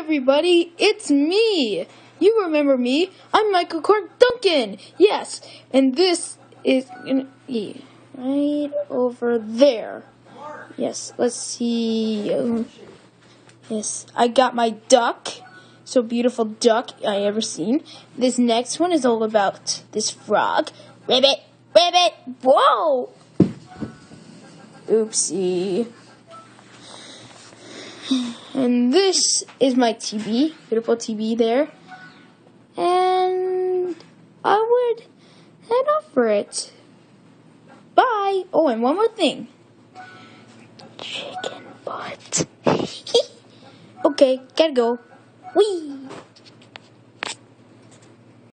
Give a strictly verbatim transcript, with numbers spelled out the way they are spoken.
everybody, it's me. You remember me. I'm Michael Clark Duncan. Yes, and this is gonna be right over there. Yes, let's see. Um, yes, I got my duck. So beautiful duck I ever seen. This next one is all about this frog. Ribbit, ribbit, whoa! Oopsie. And this is my T V, beautiful T V there. And I would head off for it. Bye. Oh, and one more thing. Chicken butt. Okay, gotta go. Whee!